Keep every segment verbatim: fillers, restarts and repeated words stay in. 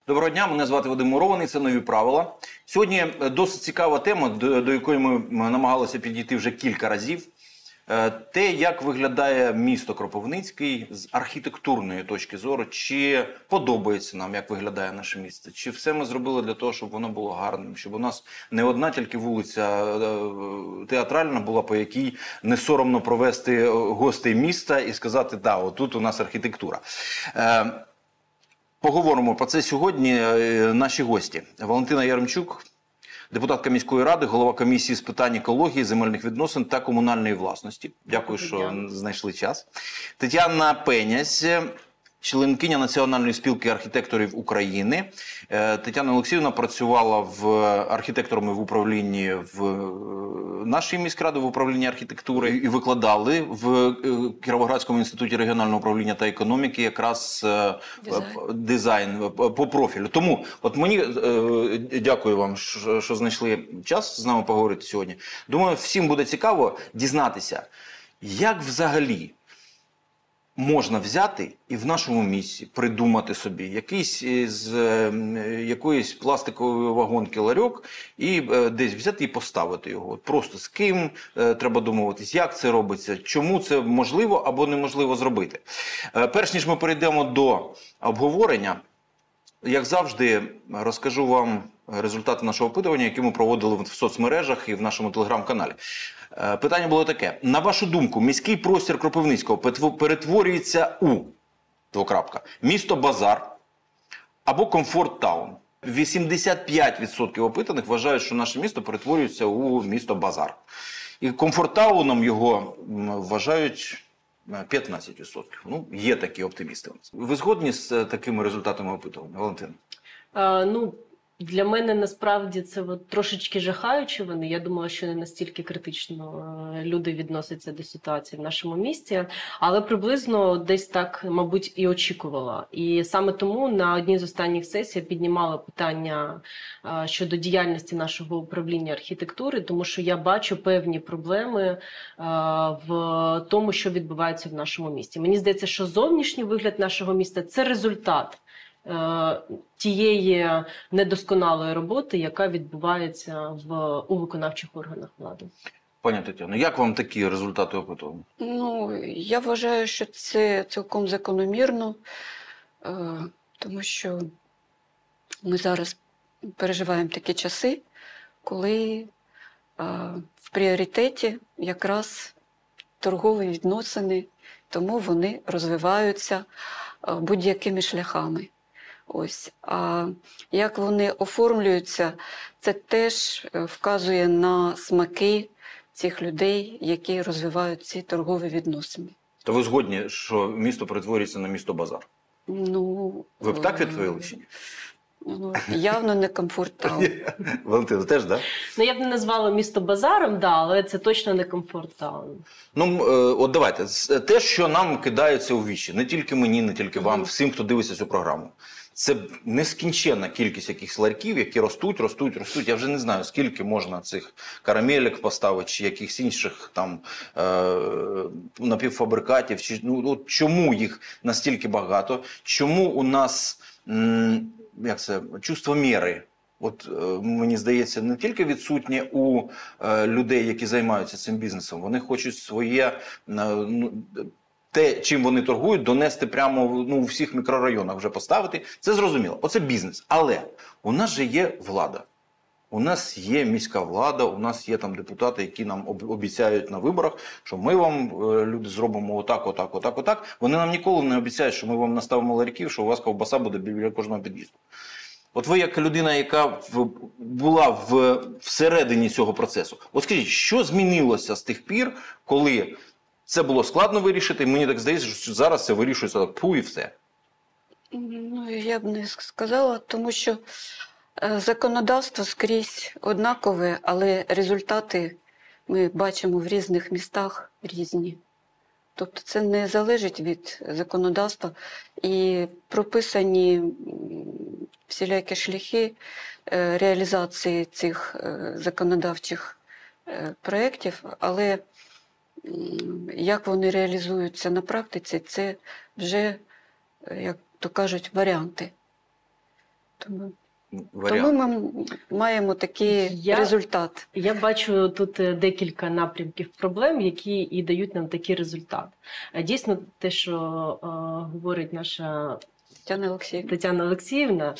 Доброго дня, мене звати Вадим Мурований, це «Нові правила». Сьогодні досить цікава тема, до, до якої ми намагалися підійти вже кілька разів. Те, як виглядає місто Кропивницький з архітектурної точки зору, чи подобається нам, як виглядає наше місто, чи все ми зробили для того, щоб воно було гарним, щоб у нас не одна тільки вулиця театральна була, по якій не соромно провести гостей міста і сказати, да, отут у нас архітектура. Поговоримо про це сьогодні наші гості. Валентина Яремчук, депутатка міської ради, голова комісії з питань екології, земельних відносин та комунальної власності. Дякую, що знайшли час. Тетяна Пенязь, членкиня Національної спілки архітекторів України. Тетяна Олексіївна працювала в архітекторами в управлінні в нашій міськраді, в управлінні архітектури, і викладали в Кіровоградському інституті регіонального управління та економіки якраз дизайн, дизайн по профілю. Тому от мені дякую вам, що, що знайшли час з нами поговорити сьогодні. Думаю, всім буде цікаво дізнатися, як взагалі можна взяти і в нашому місці придумати собі якийсь з якоїсь пластикової вагонки ларьок і десь взяти і поставити його. Просто з ким треба домовитись, як це робиться, чому це можливо або неможливо зробити. Перш ніж ми перейдемо до обговорення, як завжди, розкажу вам результати нашого опитування, які ми проводили в соцмережах і в нашому телеграм-каналі. Питання було таке. На вашу думку, міський простір Кропивницького перетворюється у двокрапка, місто-базар або комфорт-таун? вісімдесят п'ять відсотків опитаних вважають, що наше місто перетворюється у місто-базар. І комфорт-тауном його вважають п'ятнадцять відсотків. Ну, є такі оптимісти у нас. Ви згодні з такими результатами опитування, Валентина? А, ну, для мене насправді це от трошечки жахаючі вони. Я думала, що не настільки критично люди відносяться до ситуації в нашому місті, але приблизно десь так, мабуть, і очікувала. І саме тому на одній з останніх сесій я піднімала питання щодо діяльності нашого управління архітектури, тому що я бачу певні проблеми в тому, що відбувається в нашому місті. Мені здається, що зовнішній вигляд нашого міста – це результат тієї недосконалої роботи, яка відбувається в, у виконавчих органах влади. Пані Тетяно, як вам такі результати опитування? Ну, я вважаю, що це цілком закономірно, тому що ми зараз переживаємо такі часи, коли в пріоритеті якраз торгові відносини, тому вони розвиваються будь-якими шляхами. Ось. А як вони оформлюються, це теж вказує на смаки цих людей, які розвивають ці торгові відносини. То ви згодні, що місто перетворюється на місто-базар? Ну, ви б так відповіли чи ні? Ну, явно не комфорт-таун. Валентина, теж, так? Да? Ну, я б не назвала місто базаром, да, але це точно не комфорт-таун. Ну, от давайте, те, що нам кидається у вічі, не тільки мені, не тільки вам, всім, хто дивиться цю програму. Це нескінченна кількість якихось ларьків, які ростуть, ростуть, ростуть. Я вже не знаю, скільки можна цих карамелек поставити, чи якихось інших там е напівфабрикатів. Чи, ну, от чому їх настільки багато? Чому у нас, м як це, чувство міри? От, е мені здається, не тільки відсутнє у е людей, які займаються цим бізнесом. Вони хочуть своє... Е ну, те, чим вони торгують, донести прямо, ну, у всіх мікрорайонах вже поставити. Це зрозуміло. Оце бізнес. Але у нас же є влада. У нас є міська влада, у нас є там депутати, які нам обіцяють на виборах, що ми вам, люди, зробимо отак, отак, отак, отак. Вони нам ніколи не обіцяють, що ми вам наставимо ларьків, що у вас ковбаса буде біля кожного під'їзду. От ви як людина, яка була в, всередині цього процесу, от скажіть, що змінилося з тих пір, коли це було складно вирішити, і мені так здається, що зараз це вирішується так, пу, і все. Ну, я б не сказала, тому що законодавство скрізь однакове, але результати ми бачимо в різних містах різні. Тобто це не залежить від законодавства. І прописані всілякі шляхи реалізації цих законодавчих проєктів, але як вони реалізуються на практиці, це вже, як то кажуть, варіанти. Тому, Варіант. тому ми маємо такий Я- результат. Я бачу тут е, декілька напрямків проблем, які і дають нам такий результат. Е, Дійсно, те, що е, говорить наша Тетяна Олексіївна. Тетяна Олексіївна,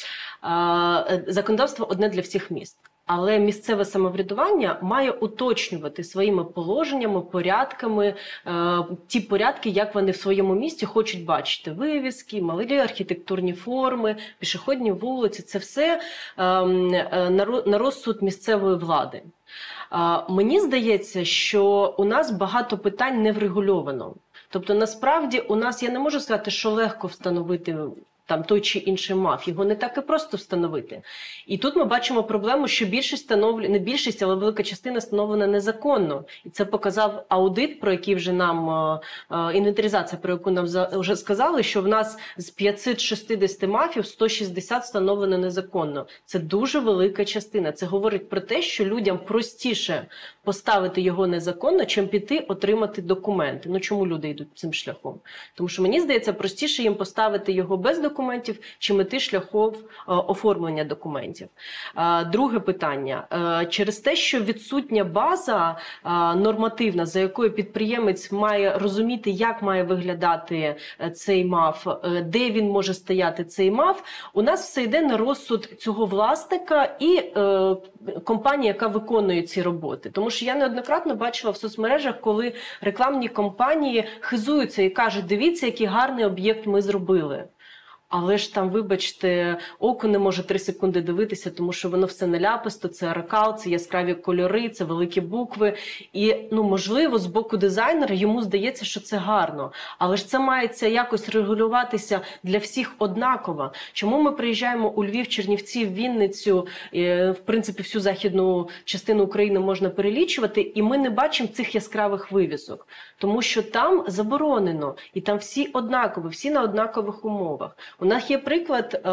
е, законодавство одне для всіх міст. Але місцеве самоврядування має уточнювати своїми положеннями, порядками, е, ті порядки, як вони в своєму місті хочуть бачити. Вивіски, малі архітектурні форми, пішохідні вулиці – це все е, е, на ро- на розсуд місцевої влади. Е, мені здається, що у нас багато питань не врегульовано. Тобто, насправді, у нас, я не можу сказати, що легко встановити там той чи інший МАФ. Його не так і просто встановити. І тут ми бачимо проблему, що більшість встановлює, не більшість, але велика частина встановлена незаконно. І це показав аудит, про який вже нам, е, е, інвентаризація, про яку нам за, вже сказали, що в нас з п'ятсот шістдесят МАФів сто шістдесят встановлено незаконно. Це дуже велика частина. Це говорить про те, що людям простіше поставити його незаконно, чим піти отримати документи. Ну чому люди йдуть цим шляхом? Тому що мені здається, простіше їм поставити його без документів, чим іти шляхом е, оформлення документів. Е, Друге питання. Е, Через те, що відсутня база е, нормативна, за якою підприємець має розуміти, як має виглядати е, цей МАФ, е, де він може стояти цей МАФ, у нас все йде на розсуд цього власника і е, компанії, яка виконує ці роботи. Тому що я неоднократно бачила в соцмережах, коли рекламні компанії хизуються і кажуть, дивіться, який гарний об'єкт ми зробили. Але ж там, вибачте, око не може три секунди дивитися, тому що воно все наляписто, це аракал, це яскраві кольори, це великі букви. І, ну, можливо, з боку дизайнера йому здається, що це гарно. Але ж це мається якось регулюватися для всіх однаково. Чому ми приїжджаємо у Львів, Чернівці, Вінницю, в принципі, всю західну частину України можна перелічувати, і ми не бачимо цих яскравих вивісок? Тому що там заборонено, і там всі однакові, всі на однакових умовах. У нас є приклад, е,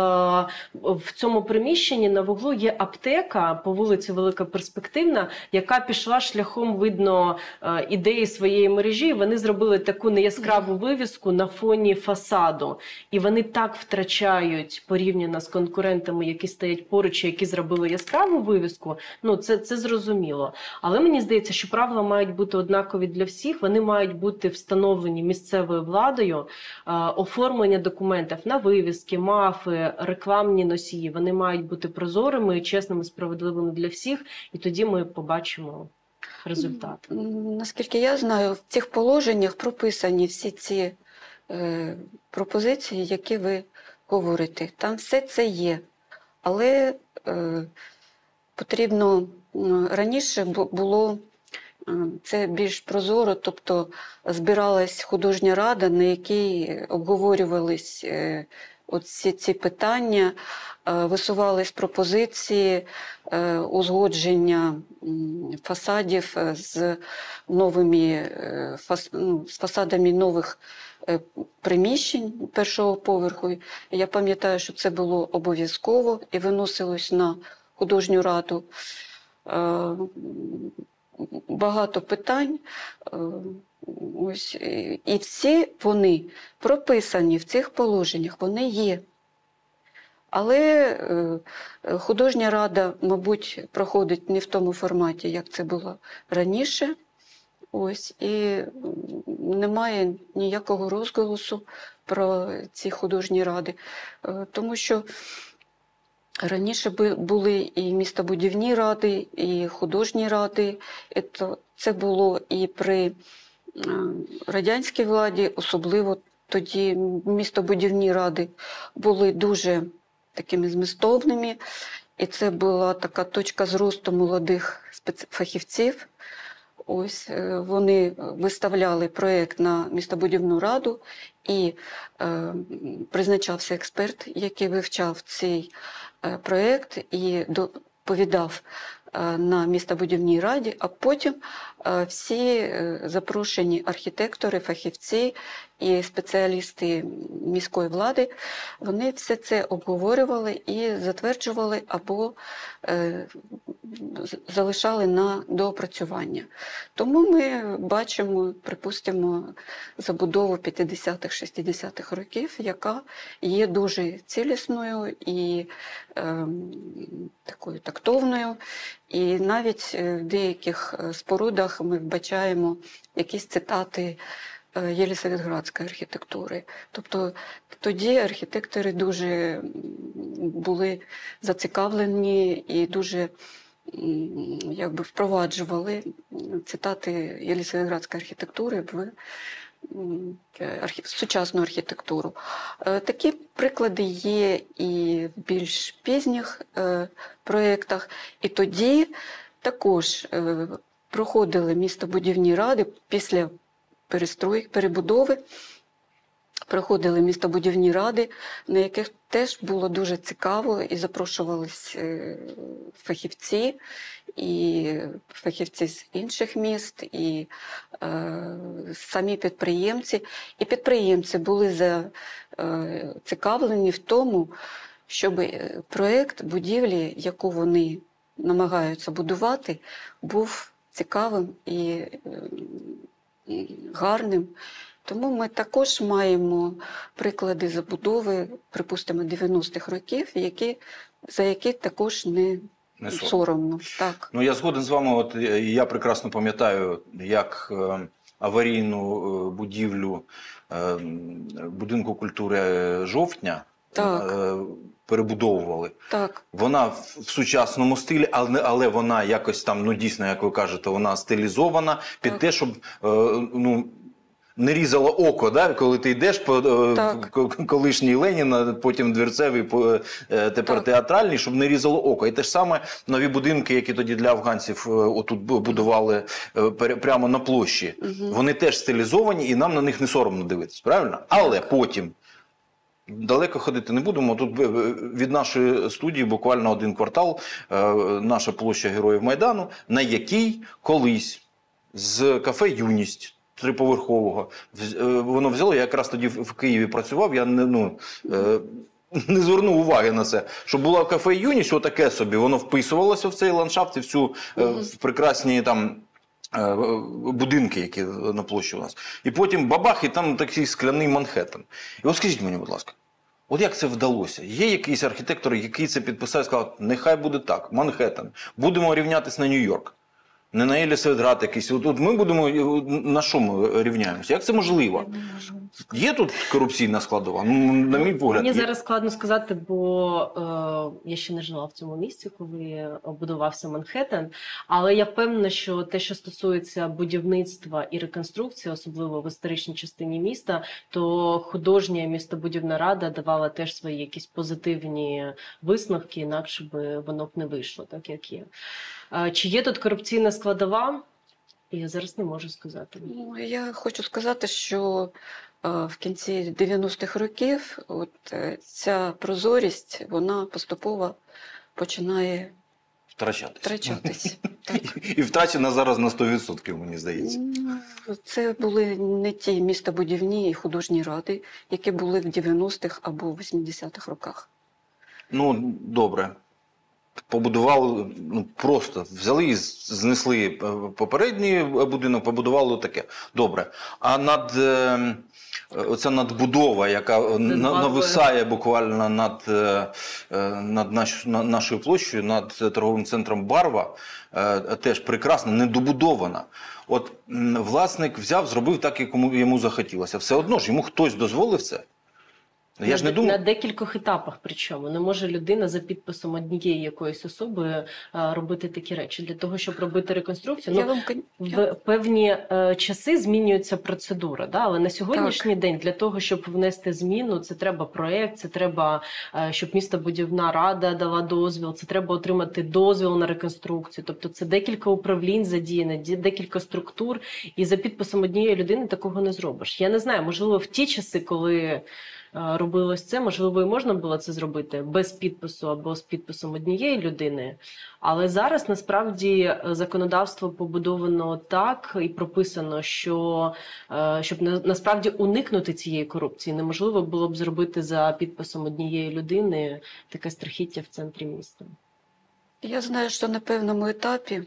в цьому приміщенні на вуглу є аптека по вулиці Велика Перспективна, яка пішла шляхом, видно, е, ідеї своєї мережі. Вони зробили таку неяскраву вивіску на фоні фасаду. І вони так втрачають порівняно з конкурентами, які стоять поруч, які зробили яскраву вивіску. Ну, це, це зрозуміло. Але мені здається, що правила мають бути однакові для всіх. Вони мають бути встановлені місцевою владою, е, оформлення документів на вивіски, мафи, рекламні носії, вони мають бути прозорими, чесними, справедливими для всіх, і тоді ми побачимо результат. Наскільки я знаю, в цих положеннях прописані всі ці е, пропозиції, які ви говорите. Там все це є. Але е, потрібно раніше було це більш прозоро, тобто збиралась художня рада, на якій обговорювались оці ці питання, висувались пропозиції узгодження фасадів з новими ну, з фасадами нових приміщень першого поверху. Я пам'ятаю, що це було обов'язково і виносилось на художню раду. Багато питань, ось, і всі вони прописані в цих положеннях, вони є. Але художня рада, мабуть, проходить не в тому форматі, як це було раніше. Ось, і немає ніякого розголосу про ці художні ради, тому що раніше були і містобудівні ради, і художні ради. Це було і при радянській владі, особливо тоді містобудівні ради були дуже такими змістовними. І це була така точка зросту молодих фахівців. Ось вони виставляли проєкт на містобудівну раду, і е, призначався експерт, який вивчав цей е, проєкт і доповідав е, на містобудівній раді, а потім е, всі е, запрошені архітектори, фахівці і спеціалісти міської влади, вони все це обговорювали і затверджували або е, залишали на доопрацювання. Тому ми бачимо, припустимо, забудову п'ятдесятих-шістдесятих років, яка є дуже цілісною і е, такою тактовною. І навіть в деяких спорудах ми вбачаємо якісь цитати Єлисаветградської архітектури. Тобто тоді архітектори дуже були зацікавлені і дуже якби впроваджували цитати Єлисаветградської архітектури в сучасну архітектуру. Такі приклади є і в більш пізніх проєктах. І тоді також проходили містобудівні ради після перестройки, перебудови, проходили містобудівні ради, на яких теж було дуже цікаво, і запрошувались фахівці, і фахівці з інших міст, і е, самі підприємці. І підприємці були зацікавлені в тому, щоб проєкт будівлі, яку вони намагаються будувати, був цікавим і, і гарним. Тому ми також маємо приклади забудови, припустимо, дев'яностих років, які, за які також не, не соромно. соромно. Так. Ну, я згоден з вами. От я прекрасно пам'ятаю, як аварійну будівлю будинку культури Жовтня так. перебудовували. Так. Вона в сучасному стилі, але, але вона якось там, ну дійсно, як ви кажете, вона стилізована під так. те, щоб, ну, не різало око, да? Коли ти йдеш по так. колишній Леніна, потім Двірцевий, тепер так. театральний, щоб не різало око. І те ж саме нові будинки, які тоді для афганців отут будували прямо на площі, угу. вони теж стилізовані і нам на них не соромно дивитися, правильно? Але так. потім, далеко ходити не будемо, тут від нашої студії буквально один квартал, наша площа Героїв Майдану, на якій колись з кафе «Юність» триповерхового. Воно взяло, я якраз тоді в Києві працював, я не, ну, не звернув уваги на це. Що було кафе «Юність», отаке собі, воно вписувалося в цей ландшафт і всю mm-hmm. в прекрасні там будинки, які на площі у нас. І потім бабах, і там такий скляний Манхеттен. І от скажіть мені, будь ласка, от як це вдалося? Є якийсь архітектор, який це підписав і сказав, нехай буде так, Манхеттен, будемо рівнятися на Нью-Йорк. Не на Єлисаветград якийсь. От, от ми будемо, на що ми рівняємося? Як це можливо? Є тут корупційна складова? Ну, на мій погляд. Мені зараз складно сказати, бо е, я ще не жила в цьому місці, коли будувався Манхеттен. Але я впевнена, що те, що стосується будівництва і реконструкції, особливо в історичній частині міста, то художня містобудівна рада давала теж свої якісь позитивні висновки, інакше б воно б не вийшло, так як є. Чи є тут корупційна складова? Я зараз не можу сказати. Ну, я хочу сказати, що в кінці дев'яностих років от ця прозорість, вона поступово починає втрачатись. втрачатись. І втрачена зараз на сто відсотків, мені здається. Це були не ті містобудівні і художні ради, які були в дев'яностих або вісімдесятих роках. Ну, добре. Побудували, ну просто взяли і знесли попередній будинок, побудували таке. Добре. А над оця надбудова, яка нависає буквально над, над наш, нашою площею, над торговим центром Барва, теж прекрасна, недобудована. От власник взяв, зробив так, як йому захотілося. Все одно ж йому хтось дозволив це. Я на, ж не думав... на декількох етапах, причому. Не може людина за підписом однієї якоїсь особи а, робити такі речі. Для того, щоб робити реконструкцію, ну, вам... в певні а, часи змінюється процедура. Да? Але на сьогоднішній так. день для того, щоб внести зміну, це треба проєкт, це треба, а, щоб містобудівна рада дала дозвіл, це треба отримати дозвіл на реконструкцію. Тобто це декілька управлінь задіяно, декілька структур, і за підписом однієї людини такого не зробиш. Я не знаю, можливо, в ті часи, коли робилось це, можливо, і можна було це зробити без підпису або з підписом однієї людини. Але зараз насправді законодавство побудовано так і прописано, що щоб насправді уникнути цієї корупції, неможливо було б зробити за підписом однієї людини таке страхіття в центрі міста. Я знаю, що на певному етапі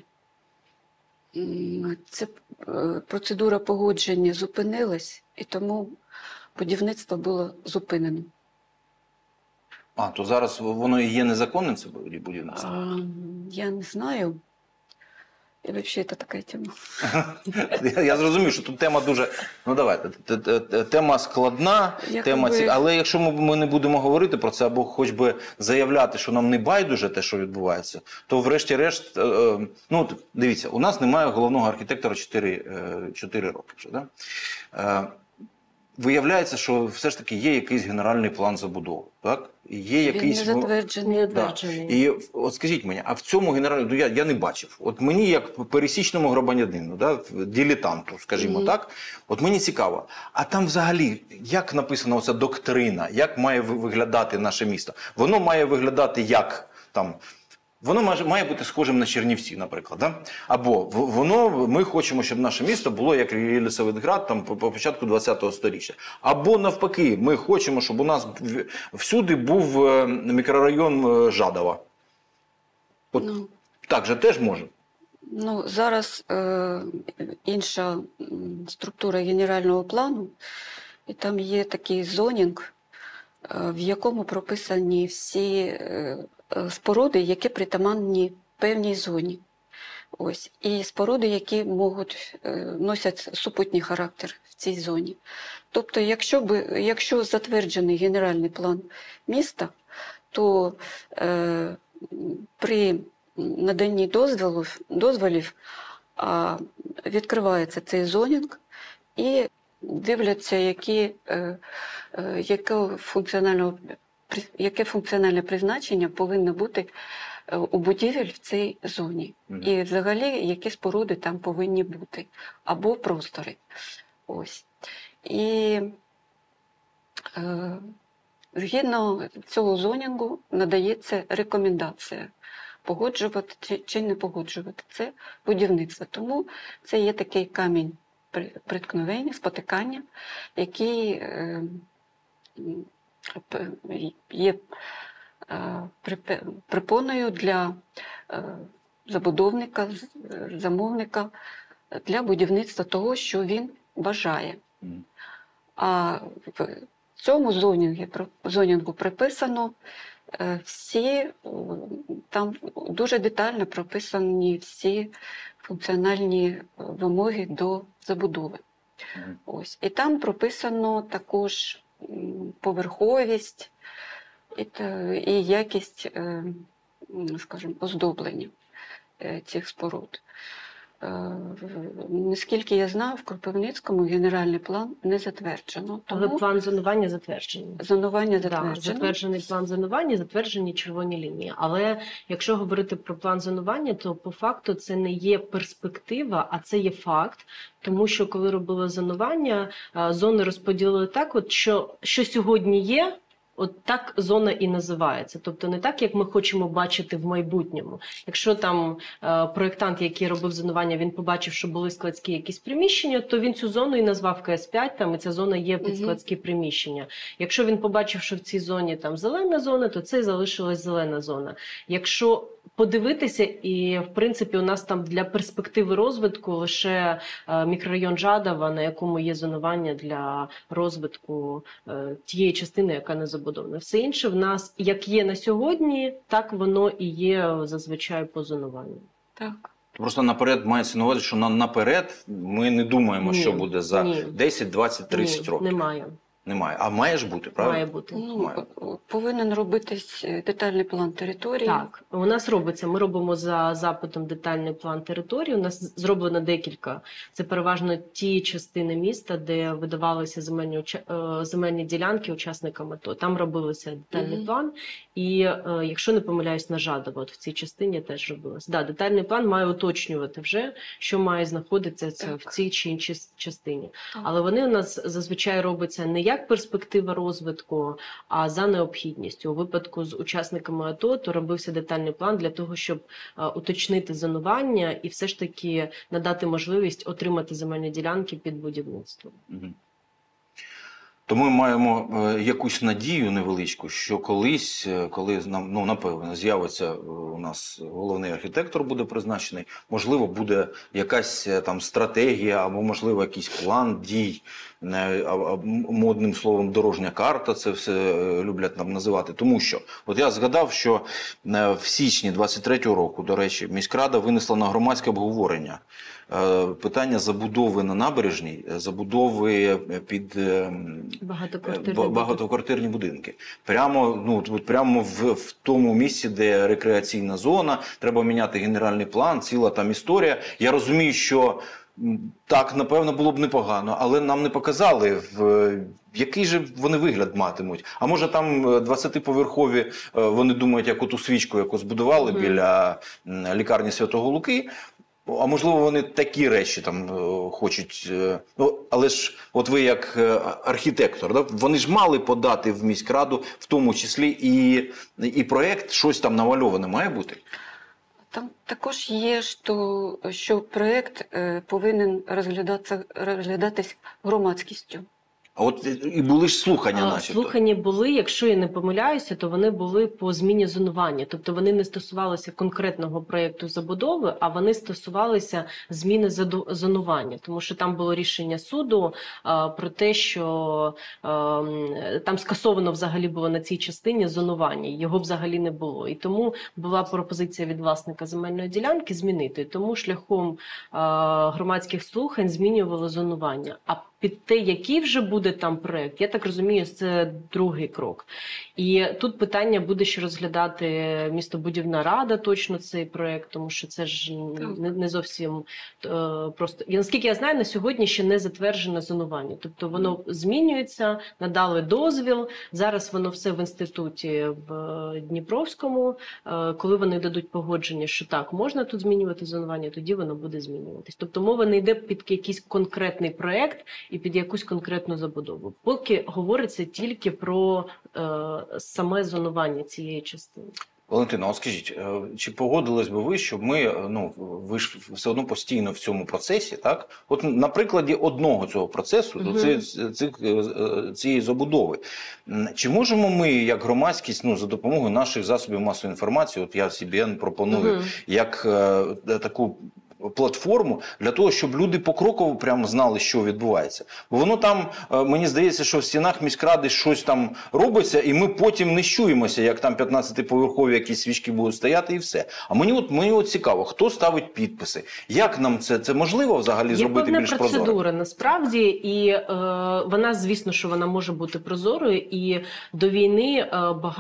ця процедура погодження зупинилась, і тому будівництво було зупинено. А, то зараз воно і є незаконним, це будівництво? А, я не знаю. І взагалі це така тема. Я, я зрозумів, що тут тема дуже, ну давайте, тема складна, Як тема ви... ці... але якщо ми, ми не будемо говорити про це, або хоч би заявляти, що нам не байдуже те, що відбувається, то врешті-решт, ну дивіться, у нас немає головного архітектора чотири роки вже, да? Виявляється, що все ж таки є якийсь генеральний план забудови, так? Є якийсь... Він не затверджений. Не затверджений. Да. І от скажіть мені, а в цьому генеральному, ну, я, я не бачив. От мені, як пересічному громадянину, да, дилетанту, скажімо mm-hmm. так, от мені цікаво, а там взагалі, як написана оця доктрина, як має виглядати наше місто? Воно має виглядати як там... Воно має, має бути схожим на Чернівці, наприклад. Да? Або воно, ми хочемо, щоб наше місто було як Єлисаветград там, по, по початку ХХ століття. Або навпаки, ми хочемо, щоб у нас всюди був мікрорайон Жадова. От ну, так же теж може? Ну, зараз е, інша структура генерального плану, і там є такий зонінг, е, в якому прописані всі... Е, споруди, які притаманні певній зоні. Ось. І споруди, які можуть, носять супутній характер в цій зоні. Тобто, якщо, би, якщо затверджений генеральний план міста, то е, при наданні дозволів, дозволів а, відкривається цей зонінг і дивляться, які, е, е, якого функціонального яке функціональне призначення повинно бути у будівель в цій зоні. Mm-hmm. І взагалі, які споруди там повинні бути. Або простори. Ось. І е, згідно цього зонінгу надається рекомендація погоджувати чи, чи не погоджувати це будівництво. Тому це є такий камінь приткновення, спотикання, який е, є препоною для забудовника, замовника для будівництва того, що він бажає. А в цьому зонінгу, зонінгу приписано всі, там дуже детально прописані всі функціональні вимоги до забудови. Ось. І там прописано також поверховість і, і якість, скажімо, оздоблення цих споруд. Наскільки я знаю, в Кропивницькому генеральний план не затверджено. Але план зонування затверджений. Зонування затверджено. Да, затверджений план зонування, затверджені червоні лінії. Але якщо говорити про план зонування, то по факту це не є перспектива, а це є факт. Тому що коли робили зонування, зони розподілили так, от що, що сьогодні є, от так зона і називається. Тобто не так, як ми хочемо бачити в майбутньому. Якщо там е, проєктант, який робив зонування, він побачив, що були складські якісь приміщення, то він цю зону і назвав Ка Ес п'ять, там, і ця зона є під складські приміщення. Якщо він побачив, що в цій зоні там зелена зона, то це і залишилась зелена зона. Якщо подивитися, і в принципі у нас там для перспективи розвитку лише е, мікрорайон Жадова, на якому є зонування для розвитку е, тієї частини, яка не забудована. Все інше в нас, як є на сьогодні, так воно і є зазвичай по зонуванню. Так. Просто наперед мається на увазі, що на, наперед ми не думаємо, ні, що буде за ні. десять, двадцять, тридцять ні, років. Немає. Немає. А має ж бути, правильно? Має бути. Ну, має. Повинен робитись детальний план території. Так, у нас робиться. Ми робимо за запитом детальний план території. У нас зроблено декілька. Це переважно ті частини міста, де видавалися земельні, земельні ділянки учасникам АТО. Там робилося детальний mm-hmm. план. І, якщо не помиляюсь, на Жадово, от в цій частині теж робилося. Да, детальний план має уточнювати вже, що має знаходитися в цій чи іншій частині. Так. Але вони у нас зазвичай робляться не як як перспектива розвитку, а за необхідністю. У випадку з учасниками АТО то робився детальний план для того, щоб а, уточнити зонування і все ж таки надати можливість отримати земельні ділянки під будівництво. Мгм. То ми маємо е, якусь надію невеличку, що колись, е, коли нам, ну, напевно, з'явиться е, у нас головний архітектор буде призначений, можливо, буде якась е, там стратегія або, можливо, якийсь план дій, не, а, а, модним словом, дорожня карта, це все е, люблять нам називати. Тому що, от я згадав, що е, в січні двадцять третього року, до речі, міськрада винесла на громадське обговорення е, питання забудови на набережній, забудови під е, Багатоквартирні Ба- багатоквартирні будинки. Прямо, ну, от прямо в, в тому місці, де рекреаційна зона, треба міняти генеральний план, ціла там історія. Я розумію, що м, так, напевно, було б непогано, але нам не показали, в який же вони вигляд матимуть. А може там двадцятиповерхові, е, вони думають, як оту свічку, яку збудували Мгм. біля м, лікарні Святого Луки. А можливо, вони такі речі там е, хочуть. е, Ну, але ж, от ви як е, архітектор, да? Вони ж мали подати в міськраду, в тому числі і, і проєкт, щось там намальоване має бути. Там також є, що, що проєкт е, повинен розглядатися, розглядатись громадськістю. А от е, і були ж слухання, А, начебто. Слухання були, якщо я не помиляюся, то вони були по зміні зонування. Тобто вони не стосувалися конкретного проєкту забудови, а вони стосувалися зміни заду- зонування. Тому що там було рішення суду а, про те, що а, м, там скасовано взагалі було на цій частині зонування. Його взагалі не було. І тому була пропозиція від власника земельної ділянки змінити. Тому шляхом а, громадських слухань змінювали зонування. А під те, який вже буде там проект, я так розумію, це другий крок. І тут питання буде ще розглядати містобудівна рада точно цей проект, тому що це ж не, не зовсім е, просто. І наскільки я знаю, на сьогодні ще не затверджене зонування. Тобто воно змінюється, надали дозвіл, зараз воно все в інституті в Дніпровському. Е, коли вони дадуть погодження, що так, можна тут змінювати зонування, тоді воно буде змінюватись. Тобто мова не йде під якийсь конкретний проект і під якусь конкретну забудову. Поки говориться тільки про е, саме зонування цієї частини. Валентина, от скажіть, е, чи погодились би ви, щоб ми, е, ну, ви ж все одно постійно в цьому процесі, так? От на прикладі одного цього процесу, Мгм. до ці- цих, е, е, цієї забудови, м, чи можемо ми, як громадськість, ну, за допомогою наших засобів масової інформації, от я Сі Бі Ен пропоную, Мгм. як е, таку платформу для того, щоб люди покроково прямо знали, що відбувається. Бо воно там, е, мені здається, що в стінах міськради щось там робиться, і ми потім не щуємося, як там п'ятнадцятиповерхові якісь свічки будуть стояти і все. А мені от, мені от цікаво, хто ставить підписи? Як нам це, це можливо взагалі Є зробити певна більш прозоро? процедура насправді, і е, вона, звісно, що вона може бути прозорою. І до війни е,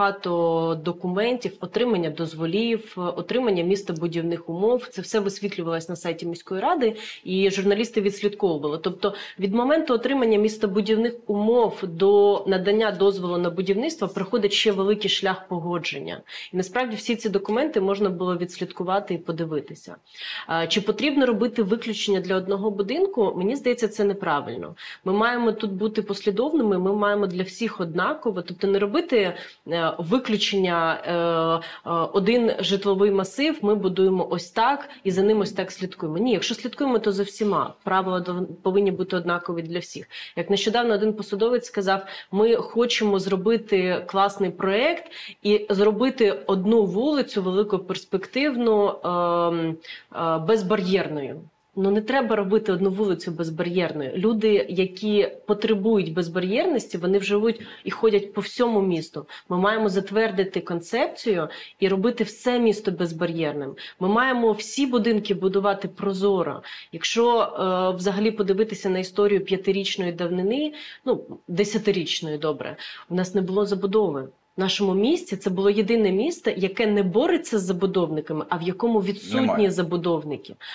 багато документів, отримання дозволів, е, отримання містобудівних умов, це все висвітлювалось на сайті міської ради, і журналісти відслідковували. Тобто від моменту отримання містобудівних умов до надання дозволу на будівництво проходить ще великий шлях погодження. І насправді всі ці документи можна було відслідкувати і подивитися. А, Чи потрібно робити виключення для одного будинку? Мені здається, це неправильно. Ми маємо тут бути послідовними, ми маємо для всіх однаково, тобто не робити е, виключення е, е, один житловий масив, ми будуємо ось так і за ним ось так слідкуємо. Ні, якщо слідкуємо, то за всіма. Правила дов- повинні бути однакові для всіх. Як нещодавно один посадовець сказав, ми хочемо зробити класний проєкт і зробити одну вулицю великоперспективну, ем, е, безбар'єрною. Ну, не треба робити одну вулицю безбар'єрною. Люди, які потребують безбар'єрності, вони вже живуть і ходять по всьому місту. Ми маємо затвердити концепцію і робити все місто безбар'єрним. Ми маємо всі будинки будувати прозоро. Якщо е, взагалі подивитися на історію п'ятирічної давнини, ну, десятирічної, добре, у нас не було забудови. В нашому місті це було єдине місто, яке не бореться з забудовниками, а в якому відсутні Немає. забудовники.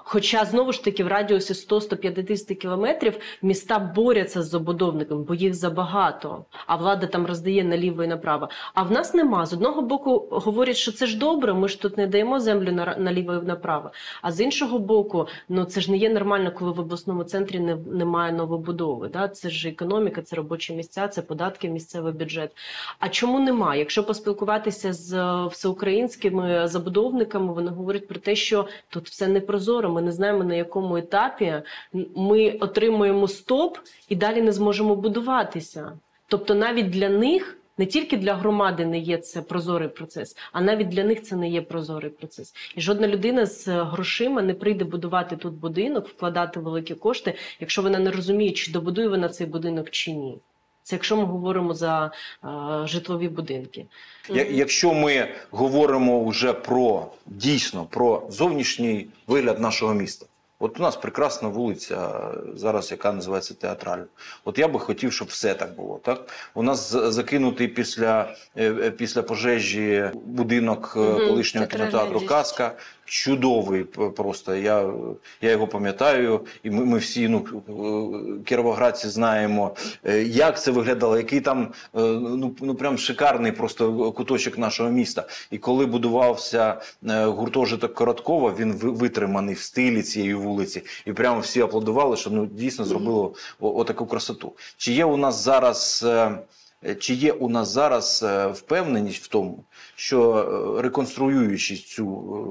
Хоча, знову ж таки, в радіусі сто - сто п'ятдесят кілометрів міста борються з забудовниками, бо їх забагато, а влада там роздає наліво і направо. А в нас нема. З одного боку говорять, що це ж добре, ми ж тут не даємо землю на- наліво і направо. А з іншого боку, ну це ж не є нормально, коли в обласному центрі не, немає новобудови. Да? Це ж економіка, це робочі місця, це податки в місцевий бюджет. А чому немає? Якщо поспілкуватися з е, всеукраїнськими забудовниками, вони говорять про те, що тут все непрозоро, ми не знаємо, на якому етапі ми отримуємо стоп і далі не зможемо будуватися. Тобто навіть для них, не тільки для громади не є це прозорий процес, а навіть для них це не є прозорий процес. І жодна людина з грошима не прийде будувати тут будинок, вкладати великі кошти, якщо вона не розуміє, чи добудує вона цей будинок чи ні. Це якщо ми говоримо за е, житлові будинки. Я- Якщо ми говоримо вже про дійсно про зовнішній вигляд нашого міста. От у нас прекрасна вулиця зараз, яка називається Театральна. От я би хотів, щоб все так було. Так? У нас з- закинутий після, е, е, після пожежі будинок е, Мгм. колишнього Театральна кінотеатру десять. «Казка». Чудовий п- просто. Я, я його пам'ятаю, і ми, ми всі ну, е, кіровоградці знаємо, е, як це виглядало, який там е, ну, ну прям шикарний просто куточок нашого міста. І коли будувався е, гуртожиток Короткова, він ви- витриманий в стилі цієї вулиці. І прямо всі аплодували, що ну, дійсно зробило о- отаку красоту. Чи є у нас зараз... е, Чи є у нас зараз е, впевненість в тому, що е, реконструюючи цю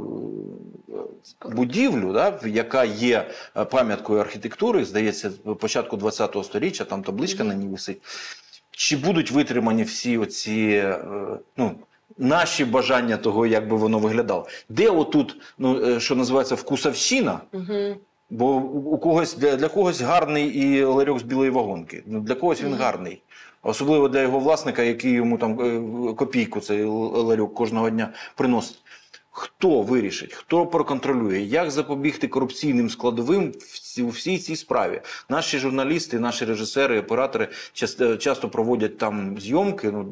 е, будівлю, да, яка є е, пам'яткою архітектури, здається, початку двадцятого сторіччя, там табличка на ній висить, чи будуть витримані всі оці, е, ну, наші бажання того, як би воно виглядало? Де отут, ну, е, що називається, вкусовщина? Угу. Бо у у когось для, для когось гарний і ларьок з білої вагонки. Ну, для когось він Мгм. гарний. Особливо для його власника, який йому там е, копійку цей л- ларьок кожного дня приносить. Хто вирішить, хто проконтролює, як запобігти корупційним складовим в ці- у всій цій справі? Наші журналісти, наші режисери, оператори часто, часто проводять там зйомки. Ну,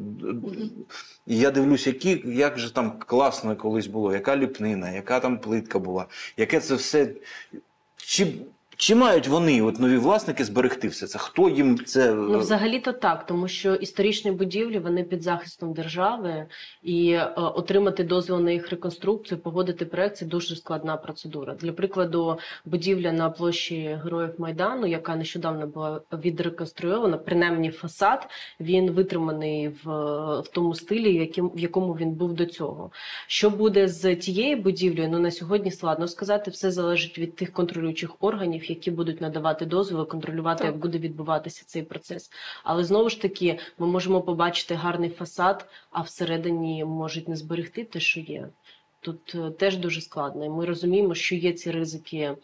і я дивлюсь, які, як же там класно колись було, яка ліпнина, яка там плитка була, яке це все... Чи, чи мають вони, от нові власники, зберегти все це? Хто їм це... Ну, взагалі-то так, тому що історичні будівлі, вони під захистом держави, і е, отримати дозвіл на їх реконструкцію, погодити проект – це дуже складна процедура. Для прикладу, будівля на площі Героїв Майдану, яка нещодавно була відреконструйована, принаймні фасад, він витриманий в, в тому стилі, яким, в якому він був до цього. Що буде з тією будівлею, ну на сьогодні складно сказати, все залежить від тих контролюючих органів, які будуть надавати дозволи, контролювати, Так. як буде відбуватися цей процес. Але знову ж таки, ми можемо побачити гарний фасад, а всередині можуть не зберегти те, що є. Тут е, теж дуже складно. І ми розуміємо, що є ці ризики е,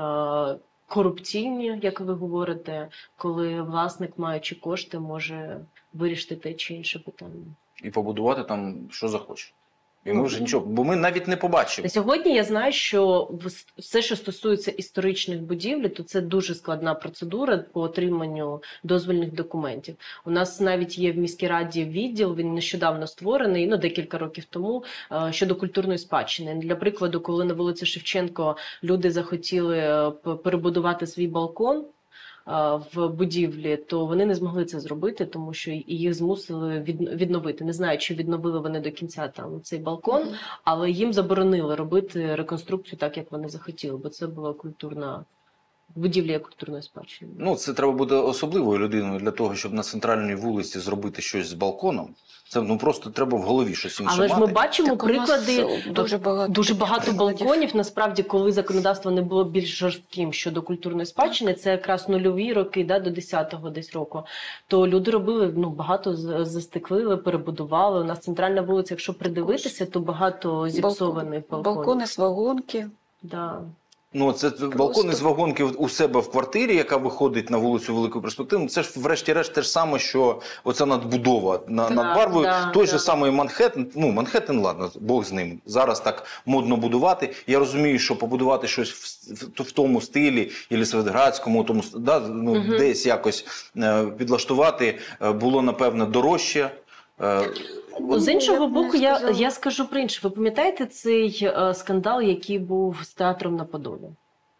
корупційні, як ви говорите, коли власник, маючи кошти, може вирішити те чи інше питання. І побудувати там, що захоче. І ми вже нічого, бо ми навіть не побачимо. На сьогодні я знаю, що в- все, що стосується історичних будівель, то це дуже складна процедура по отриманню дозвільних документів. У нас навіть є в міській раді відділ, він нещодавно створений, ну декілька років тому, е, щодо культурної спадщини. Для прикладу, коли на вулиці Шевченко люди захотіли е, п- перебудувати свій балкон е, в будівлі, то вони не змогли це зробити, тому що і їх змусили від- відновити. Не знаю, чи відновили вони до кінця там цей балкон, Мгм. але їм заборонили робити реконструкцію так, як вони захотіли, бо це була культурна будівля культурної спадщини. Ну, це треба бути особливою людиною для того, щоб на центральній вулиці зробити щось з балконом. Це ну просто треба в голові щось інше Але ж ми мати. бачимо Так у нас приклади дуже багато, дуже таких багато прикладів. балконів. Насправді, коли законодавство не було більш жорстким щодо культурної спадщини, це якраз нульові роки, да, до десятого десь року, то люди робили ну багато з- застеклили, перебудували. У нас центральна вулиця, якщо придивитися, то багато зіпсованих балконів. Балкони з вагонки. Да. Ну, це балкони з вагонки у себе в квартирі, яка виходить на вулицю Великої Перспективи. Ну, це ж врешті-решт те ж саме, що оця надбудова на, Да, над Барвою. да, Той да. же самий Манхеттен, ну, Манхеттен, ладно, Бог з ним. Зараз так модно будувати. Я розумію, що побудувати щось в, в, в тому стилі, Єлисаветградському, тому, да, ну, Мгм. десь якось е, підлаштувати е, було, напевно, дорожче. Е, Ну, з Ну, іншого я б не боку, я, сказала. я скажу про інше. Ви пам'ятаєте цей е, скандал, який був з театром на Подолі?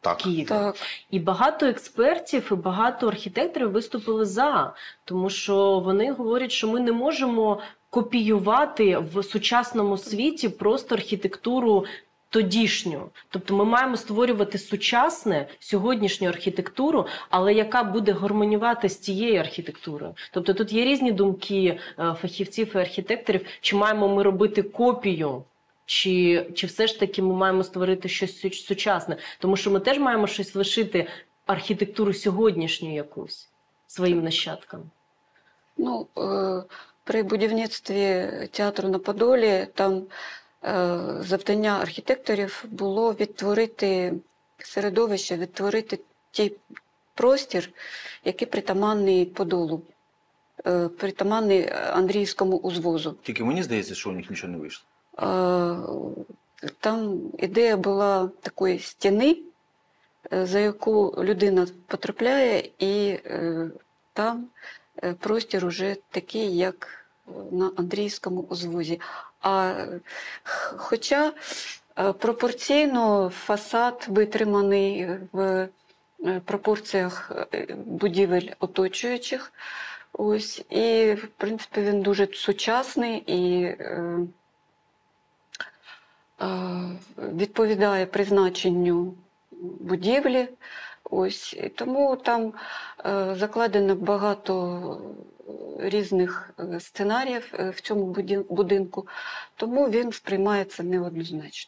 Так. Києві. Так. І багато експертів і багато архітекторів виступили за, тому що вони говорять, що ми не можемо копіювати в сучасному світі просто архітектуру тодішню. Тобто ми маємо створювати сучасне, сьогоднішню архітектуру, але яка буде гармонювати з тією архітектурою. Тобто тут є різні думки е, фахівців і архітекторів, чи маємо ми робити копію, чи, чи все ж таки ми маємо створити щось су- сучасне. Тому що ми теж маємо щось лишити архітектуру сьогоднішню якусь своїм нащадкам. Ну, е, при будівництві театру на Подолі там е, завдання архітекторів було відтворити середовище, відтворити ті простір, який притаманний Подолу, е, притаманний Андріївському узвозу. Тільки мені здається, що у них нічого не вийшло. Е, Там ідея була такої стіни, е, за яку людина потрапляє, і е, там е, простір уже такий, як на Андріївському узвозі. А е, х- хоча е, пропорційно фасад витриманий в е, пропорціях е, будівель оточуючих, ось, і в принципі він дуже сучасний і е, е, відповідає призначенню будівлі. Ось, і тому там е, закладено багато різних е, сценаріїв е, в цьому буді- будинку, тому він сприймається неоднозначно.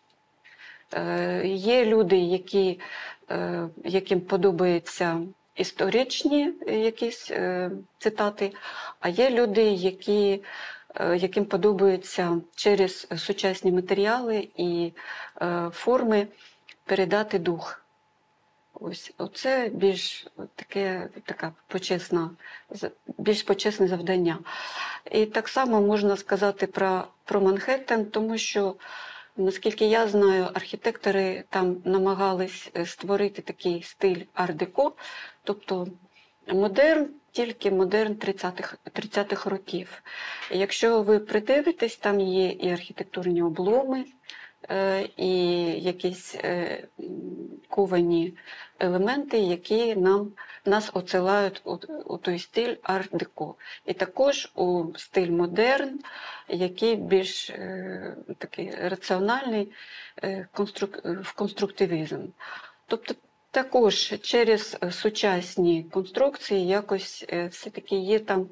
Е, є люди, які, е, яким подобаються історичні якісь е, цитати, а є люди, які, е, яким подобаються через сучасні матеріали і е, форми передати дух. Ось, оце більш таке, така почесна, більш почесне завдання. І так само можна сказати про, про Манхеттен, тому що, наскільки я знаю, архітектори там намагались створити такий стиль ар-деко, тобто модерн, тільки модерн тридцятих, тридцятих років. Якщо ви придивитесь, там є і архітектурні обломи, е, і якісь е, ковані елементи, які нам, нас оцелають у, у той стиль ар-деко. І також у стиль модерн, який більш е, такий раціональний е, конструк, в конструктивізм. Тобто також через сучасні конструкції якось е, все-таки є там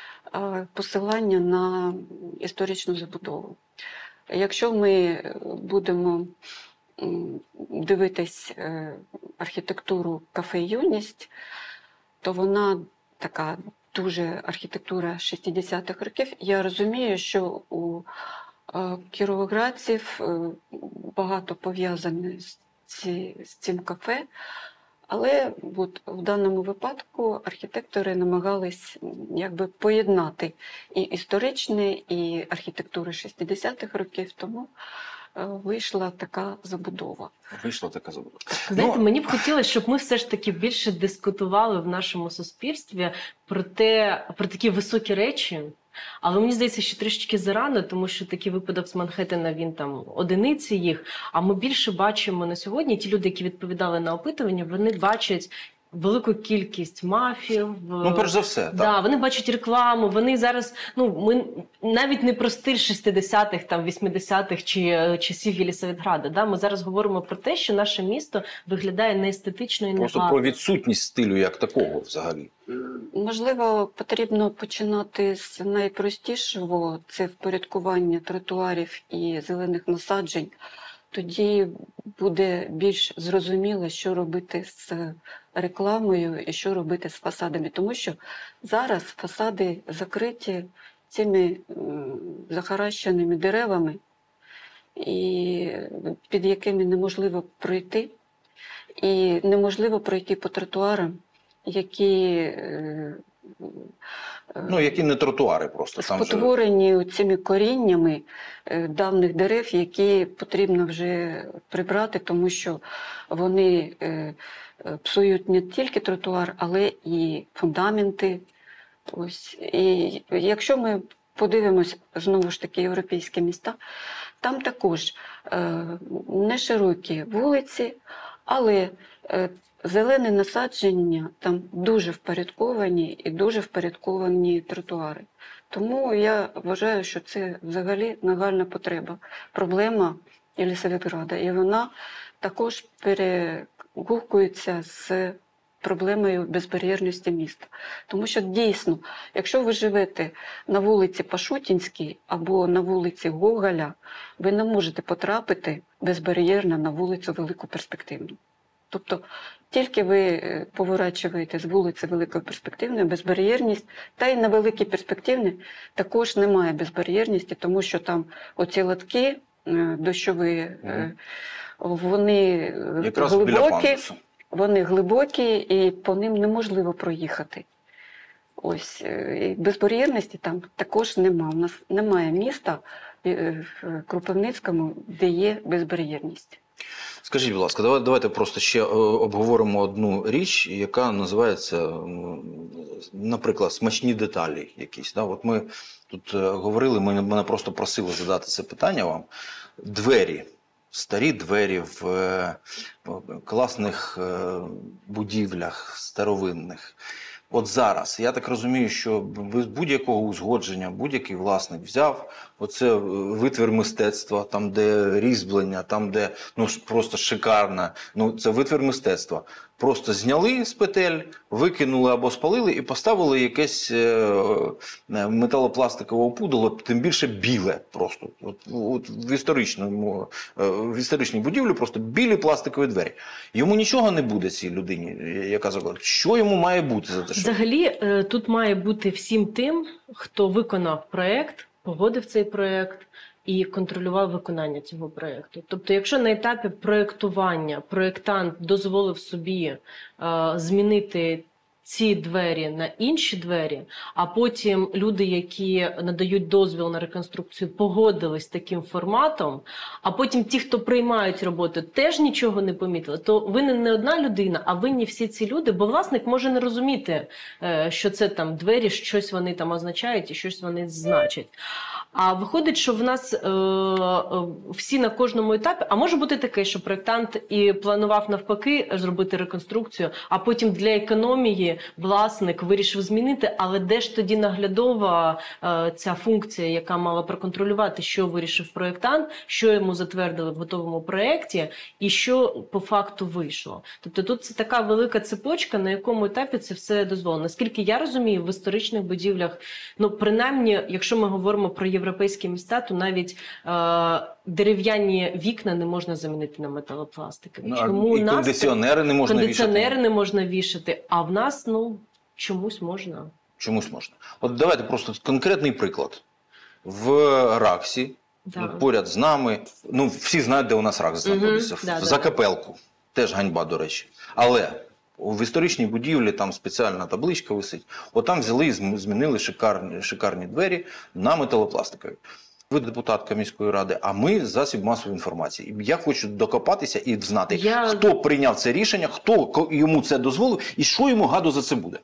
е, посилання на історичну забудову. Якщо ми будемо м, дивитись е, архітектуру кафе «Юність», то вона така дуже архітектура шістдесятих років. Я розумію, що у е, кіровоградців е, багато пов'язане з, ці, з цим кафе, але от в даному випадку архітектори намагались м, якби поєднати і історичне, і архітектуру шістдесятих років, тому е, вийшла така забудова. Вийшла така забудова. Знаєте, Ну, мені б хотілося, щоб ми все ж таки більше дискутували в нашому суспільстві про те, про такі високі речі. Але мені здається, що трішечки зарано, тому що такий випадок з Манхеттена, він там одиниці їх. А ми більше бачимо на сьогодні, ті люди, які відповідали на опитування, вони бачать велику кількість мафів. ну, перш за все, так. Да, вони бачать рекламу, вони зараз, ну, ми навіть не про стиль шістдесятих, там, вісімдесятих чи е, часів Єлісаветграда, да, ми зараз говоримо про те, що наше місто виглядає неестетично і Просто негарно. про відсутність стилю як такого взагалі. Можливо, потрібно починати з найпростішого – це впорядкування тротуарів і зелених насаджень. Тоді буде більш зрозуміло, що робити з рекламою і що робити з фасадами. Тому що зараз фасади закриті цими м, захаращеними деревами, і під якими неможливо пройти. І неможливо пройти по тротуарам, які е, Ну, які не тротуари просто. Там же... спотворені цими коріннями е, давних дерев, які потрібно вже прибрати, тому що вони е, е, псують не тільки тротуар, але і фундаменти. Ось. І якщо ми подивимось, знову ж таки, європейські міста, там також е, не широкі вулиці, Але е, зелені насадження там дуже впорядковані і дуже впорядковані тротуари. Тому я вважаю, що це взагалі нагальна потреба, проблема Єлисаветграда. І вона також перегукується з проблемою безбар'єрності міста. Тому що дійсно, якщо ви живете на вулиці Пашутінській або на вулиці Гоголя, ви не можете потрапити безбар'єрно на вулицю Велику Перспективну. Тобто тільки ви поворачуєте з вулиці Великої Перспективної, безбар'єрність, та й на Великій Перспективній також немає безбар'єрності, тому що там оці лотки дощові, mm. вони якраз глибокі, вони глибокі і по ним неможливо проїхати. Ось, і безбар'єрності там також немає. У нас немає міста в Кропивницькому, де є безбар'єрність. Скажіть, будь ласка, давайте, давайте просто ще обговоримо одну річ, яка називається, наприклад, смачні деталі якісь. Да? От ми тут говорили, ми, мене просто просили задати це питання вам. Двері, старі двері в класних будівлях старовинних. От зараз, я так розумію, що без будь-якого узгодження, будь-який власник взяв оце витвір мистецтва, там де різьблення, там де ну просто шикарне, ну це витвір мистецтва. Просто зняли з петель, викинули або спалили і поставили якесь металопластикове опудало, тим більше біле просто. От, от в історичному, в історичній будівлі просто білі пластикові двері. Йому нічого не буде цій людині, яка закладає. Що йому має бути за те, що... Взагалі, тут має бути всім тим, хто виконав проєкт, погодив цей проєкт і контролював виконання цього проєкту. Тобто, якщо на етапі проєктування проєктант дозволив собі е, змінити ці двері на інші двері, а потім люди, які надають дозвіл на реконструкцію, погодились з таким форматом, а потім ті, хто приймають роботу, теж нічого не помітили, то винен не одна людина, а винні всі ці люди, бо власник може не розуміти, що це там двері, щось вони там означають і щось вони значать. А виходить, що в нас е, всі на кожному етапі, а може бути таке, що проєктант і планував навпаки зробити реконструкцію, а потім для економії власник вирішив змінити, але де ж тоді наглядова е, ця функція, яка мала проконтролювати, що вирішив проєктант, що йому затвердили в готовому проєкті і що по факту вийшло. Тобто тут це така велика цепочка, на якому етапі це все дозволено. Наскільки я розумію, в історичних будівлях, ну принаймні, якщо ми говоримо про європейські міста, то навіть е, дерев'яні вікна не можна замінити на металопластикові. Чому і нас кондиціонери не можна кондиціонери вішати? не можна вішати, а в нас, ну, чомусь можна. Чомусь можна. От давайте просто конкретний приклад. В Раксі, Да. поряд з нами, ну всі знають, де у нас Ракс знаходиться, Угу, да, в Закапелку. Теж ганьба, до речі. Але в історичній будівлі там спеціальна табличка висить. От там взяли і змінили шикарні, шикарні двері на металопластикові. Ви депутатка міської ради, а ми засіб масової інформації. І я хочу докопатися і знати, я... хто прийняв це рішення, хто йому це дозволив і що йому гаду за це буде.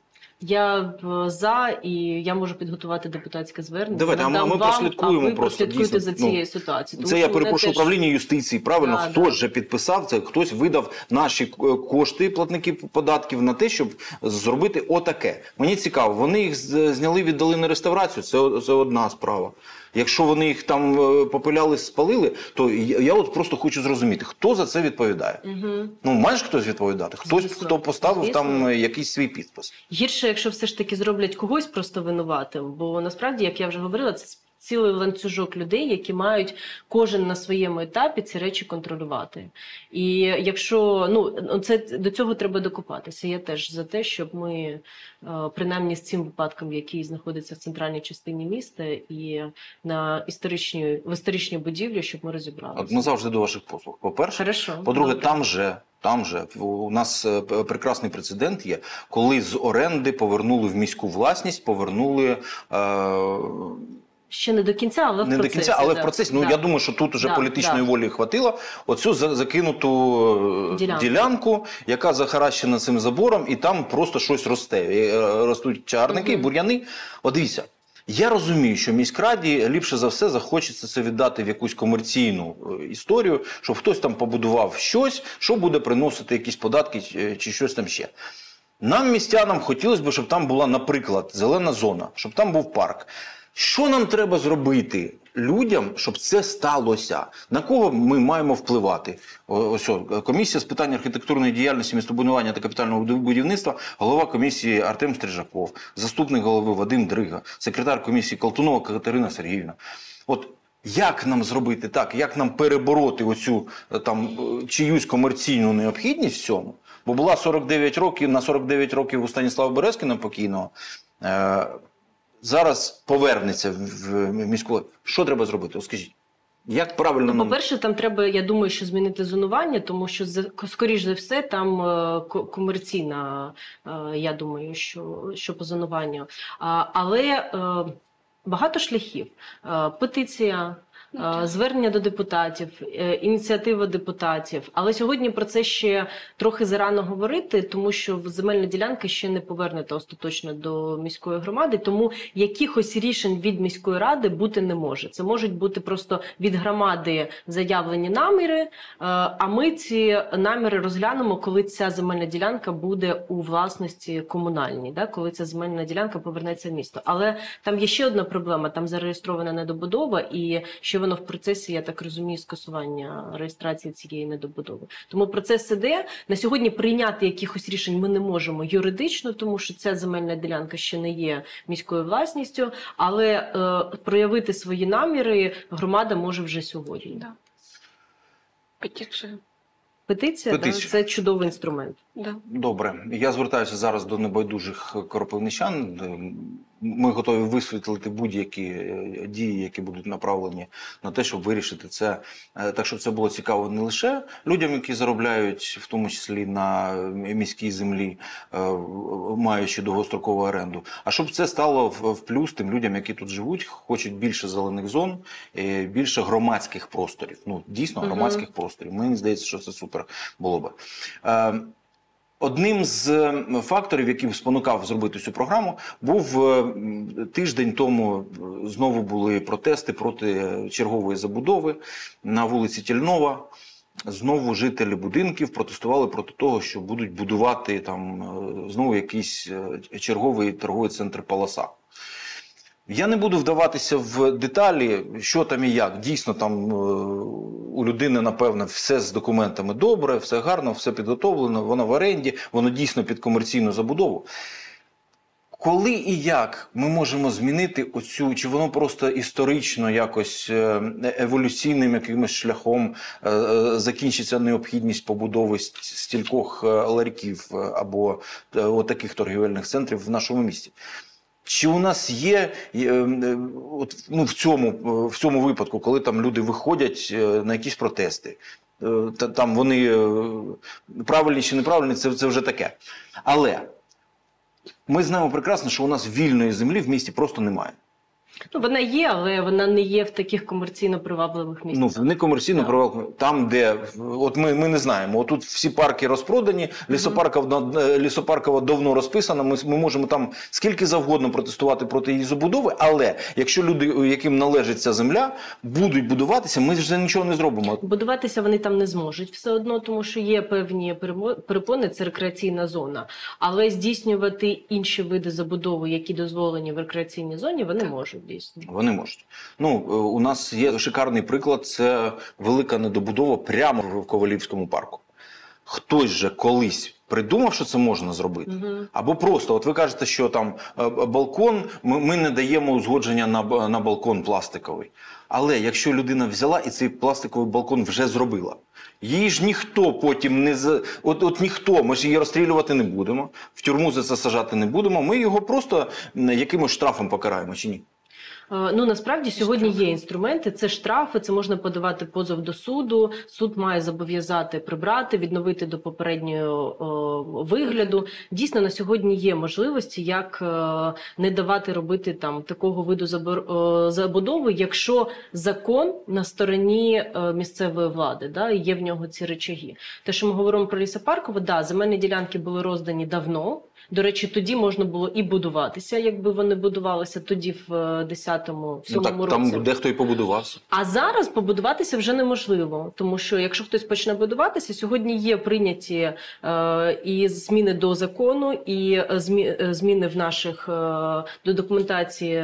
Я за, і я можу підготувати депутатське звернення. Давайте, а ми, ми вам, прослідкуємо а ви просто прослідкуєте дійсно. за цією Ну, ситуацією. Це я перепрошую теж... управління юстиції, правильно, да, хтось да. же підписав це, хтось видав наші кошти, платників податків, на те, щоб зробити отаке. Мені цікаво, вони їх зняли, віддали на реставрацію, це, це одна справа. Якщо вони їх там попиляли, спалили, то я, я от просто хочу зрозуміти, хто за це відповідає. Угу. Ну, маєш хтось відповідати? Хтось, Звісно. хто поставив Звісно. там якийсь свій підпис. Гірше, якщо все ж таки зроблять когось просто винуватим, бо насправді, як я вже говорила, це цілий ланцюжок людей, які мають кожен на своєму етапі ці речі контролювати. І якщо, ну, це, до цього треба докопатися. Я теж за те, щоб ми, принаймні з цим випадком, який знаходиться в центральній частині міста і на історичній, в історичній будівлі, щоб ми розібралися. От ми завжди до ваших послуг. По-перше, по-друге, там же Там же у нас прекрасний прецедент є, коли з оренди повернули в міську власність, повернули... Е Ще не до кінця, але в не процесі. Не до кінця, але да. в процесі. Ну, да. я думаю, що тут уже да, політичної да. волі хватило. Оцю закинуту ділянку. ділянку, яка захаращена цим забором, і там просто щось росте. Ростуть чагарники, угу. бур'яни. От дивіться, Я розумію, що міськраді ліпше за все захочеться це віддати в якусь комерційну історію, щоб хтось там побудував щось, що буде приносити якісь податки чи щось там ще. Нам, містянам, хотілося б, щоб там була, наприклад, зелена зона, щоб там був парк. Що нам треба зробити людям, щоб це сталося? На кого ми маємо впливати? Ось, комісія з питань архітектурної діяльності, містобудування та капітального будівництва, голова комісії Артем Стрижаков, заступник голови Вадим Дрига, секретар комісії Колтунова Катерина Сергіївна. От як нам зробити так, як нам перебороти оцю там чиюсь комерційну необхідність в цьому? Бо була сорок дев'ять років, на сорок дев'ять років у Станіслава Березкіна покійного, е зараз повернеться в міську. Що треба зробити? От скажіть. Як правильно? Ну, по-перше, там треба, я думаю, що змінити зонування, тому що, скоріш за все, там комерційна, я думаю, що, що по зонуванню. Але багато шляхів. Петиція, звернення до депутатів, ініціатива депутатів. Але сьогодні про це ще трохи зарано говорити, тому що земельна ділянка ще не повернута остаточно до міської громади, тому якихось рішень від міської ради бути не може. Це можуть бути просто від громади заявлені наміри, а ми ці наміри розглянемо, коли ця земельна ділянка буде у власності комунальній, да? Коли ця земельна ділянка повернеться в місто. Але там є ще одна проблема, там зареєстрована недобудова, і що воно в процесі, я так розумію, скасування реєстрації цієї недобудови. Тому процес іде. На сьогодні прийняти якихось рішень ми не можемо юридично, тому що ця земельна ділянка ще не є міською власністю, але е, проявити свої наміри громада може вже сьогодні. Да. Петиція. Петиція, Петиція. Да, це чудовий інструмент. Да. Добре. Я звертаюся зараз до небайдужих кропивничан. Ми готові висвітлити будь-які дії, які будуть направлені на те, щоб вирішити це. Так, щоб це було цікаво не лише людям, які заробляють, в тому числі на міській землі, маючи довгострокову оренду, а щоб це стало в плюс тим людям, які тут живуть, хочуть більше зелених зон, більше громадських просторів. Ну, дійсно, громадських угу. просторів. Мені здається, що це супер було би. Одним з факторів, який спонукав зробити цю програму, був тиждень тому, знову були протести проти чергової забудови на вулиці Тільнова. Знову жителі будинків протестували проти того, що будуть будувати там знову якийсь черговий торговий центр «Полоса». Я не буду вдаватися в деталі, що там і як. Дійсно, там у людини, напевно, все з документами добре, все гарно, все підготовлено, воно в оренді, воно дійсно під комерційну забудову. Коли і як ми можемо змінити оцю, чи воно просто історично якось еволюційним якимось шляхом закінчиться необхідність побудови стількох ларьків або отаких торгівельних центрів в нашому місті? Чи у нас є от, ну, в, цьому, в цьому випадку, коли там люди виходять на якісь протести, там вони правильні чи неправильні, це, це вже таке. Але ми знаємо прекрасно, що у нас вільної землі в місті просто немає. Ну, вона є, але вона не є в таких комерційно привабливих місцях. Ну, не комерційно yeah. привабливих. Там, де, от ми, ми не знаємо, отут всі парки розпродані, лісопаркова, mm-hmm. лісопаркова давно розписана, ми, ми можемо там скільки завгодно протестувати проти її забудови, але якщо люди, яким належить ця земля, будуть будуватися, ми вже нічого не зробимо. Будуватися вони там не зможуть все одно, тому що є певні перепони, це рекреаційна зона. Але здійснювати інші види забудови, які дозволені в рекреаційній зоні, вони можуть. Дійсно. Вони можуть. Ну, у нас є шикарний приклад, це велика недобудова прямо в Ковалівському парку. Хтось же колись придумав, що це можна зробити. Угу. Або просто, от ви кажете, що там балкон, ми, ми не даємо узгодження на, на балкон пластиковий. Але якщо людина взяла і цей пластиковий балкон вже зробила, її ж ніхто потім не... З... От, от ніхто, ми ж її розстрілювати не будемо, в тюрму за це сажати не будемо, ми його просто якимось штрафом покараємо, чи ні? Ну, насправді, сьогодні є інструменти, це штрафи, це можна подавати позов до суду, суд має зобов'язати прибрати, відновити до попереднього о, вигляду. Дійсно, на сьогодні є можливості, як о, не давати робити там такого виду забор, о, забудови, якщо закон на стороні о, місцевої влади, да, і є в нього ці речаги. Те, що ми говоримо про лісопаркову, да, земельні ділянки були роздані давно, До речі, тоді можна було і будуватися, якби вони будувалися тоді в десятому, в Ну, так, сьомому році. там дехто і побудувався. А зараз побудуватися вже неможливо, тому що якщо хтось почне будуватися, сьогодні є прийняті е, і зміни до закону, і змі, зміни в наших е, до документації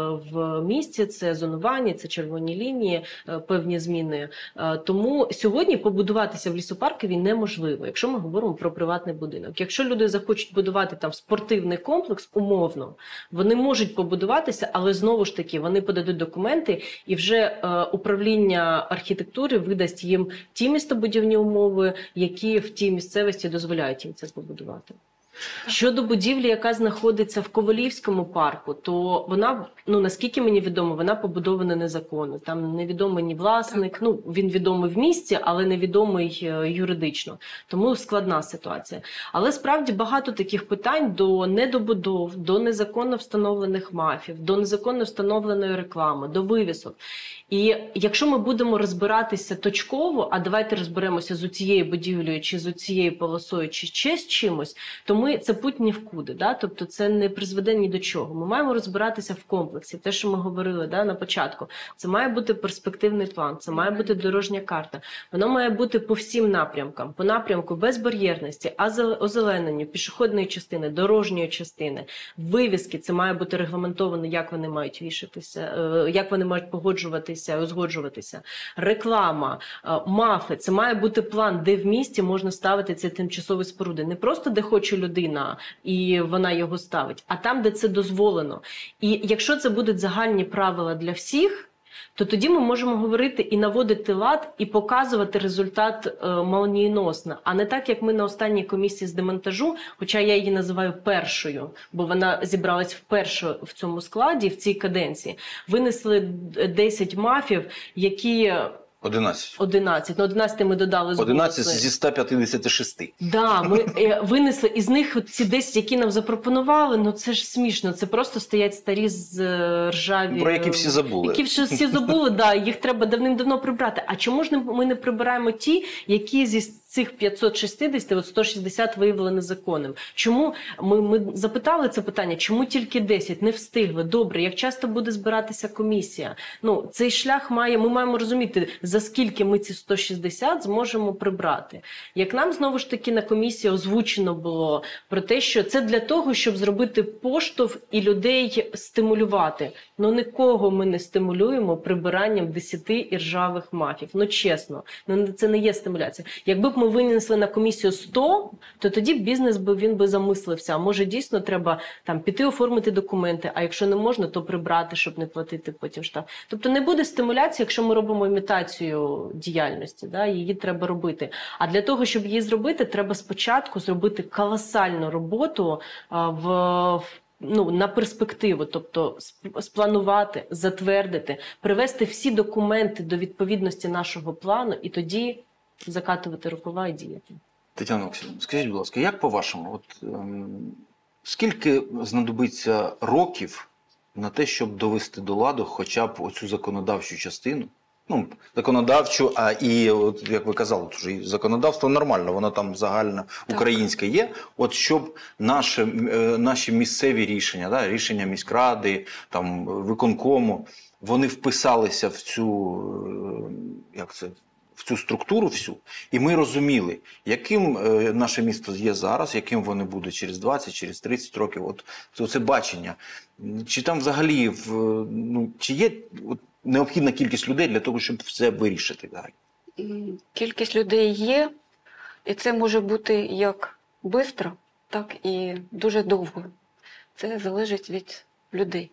в місті, це зонування, це червоні лінії, е, певні зміни. Е, тому сьогодні побудуватися в лісопаркові неможливо, якщо ми говоримо про приватний будинок. Якщо люди захочуть будувати там спортивний комплекс, умовно, вони можуть побудуватися, але знову ж таки вони подадуть документи, і вже е, управління архітектури видасть їм ті містобудівні умови, які в тій місцевості дозволяють їм це побудувати. Щодо будівлі, яка знаходиться в Ковалівському парку, то вона, ну наскільки мені відомо, вона побудована незаконно. Там невідомий ні власник, ну він відомий в місті, але невідомий юридично. Тому складна ситуація. Але справді багато таких питань до недобудов, до незаконно встановлених мафів, до незаконно встановленої реклами, до вивісок. І якщо ми будемо розбиратися точково, а давайте розберемося з цією будівлею, чи з цією полосою, чи ще з чимось, то ми це путь ні в куди, да? Тобто це не призведе ні до чого. Ми маємо розбиратися в комплексі. Те, що ми говорили, да, на початку, це має бути перспективний план, це має бути дорожня карта. Воно має бути по всім напрямкам. По напрямку безбар'єрності, озелененню, пішохідної частини, дорожньої частини, вивіски. Це має бути регламентовано, як вони мають вішатися, як вони мають погоджуватися, узгоджуватися. Реклама, мафи. Це має бути план, де в місті можна ставити ці тимчасові споруди. Не просто, де хоче людина, і вона його ставить, а там, де це дозволено. І якщо це будуть загальні правила для всіх, то тоді ми можемо говорити і наводити лад, і показувати результат е, молнієносно. А не так, як ми на останній комісії з демонтажу, хоча я її називаю першою, бо вона зібралась вперше в цьому складі, в цій каденції, винесли десять мафів, які... одинадцять. одинадцять. Ну, одинадцять ми додали з одинадцять зі ста п'ятдесят шість. Да, ми е, винесли із них ці десять, які нам запропонували, ну це ж смішно. Це просто стоять старі з е, ржаві. Про які всі забули. Які вже всі забули, да, їх треба давним-давно прибрати. А чому ж не, ми не прибираємо ті, які зі цих п'ятсот шістдесят, от сто шістдесят виявили незаконним? Чому ми, ми запитали це питання, чому тільки десять? Не встигли. Добре, як часто буде збиратися комісія? Ну, цей шлях має, ми маємо розуміти, за скільки ми ці сто шістдесят зможемо прибрати. Як нам, знову ж таки, на комісії озвучено було про те, що це для того, щоб зробити поштовх і людей стимулювати. Ну, нікого ми не стимулюємо прибиранням десяти іржавих мафів. Ну, чесно, ну, це не є стимуляція. Якби б ми винесли на комісію сто, то тоді бізнес би, він би замислився. А може, дійсно, треба там піти оформити документи, а якщо не можна, то прибрати, щоб не платити потім штраф. Тобто не буде стимуляції, якщо ми робимо імітацію діяльності, да, її треба робити. А для того, щоб її зробити, треба спочатку зробити колосальну роботу а, в, в ну, на перспективу, тобто спланувати, затвердити, привести всі документи до відповідності нашого плану і тоді закатувати рукава і діяти. Тетяна Олексіївна, скажіть, будь ласка, як по-вашому, от, ем, скільки знадобиться років на те, щоб довести до ладу хоча б оцю законодавчу частину? Ну, законодавчу, а і, от, як ви казали, вже і законодавство нормально, воно там загально українське є. От щоб наші, е, наші місцеві рішення, да, рішення міськради, там, виконкому, вони вписалися в цю, е, як це, в цю структуру всю, і ми розуміли, яким е, наше місто є зараз, яким вони будуть через двадцять, через тридцять років. От це бачення. Чи там взагалі, в, ну, чи є от, необхідна кількість людей для того, щоб все вирішити далі? Кількість людей є, і це може бути як швидко, так і дуже довго. Це залежить від людей.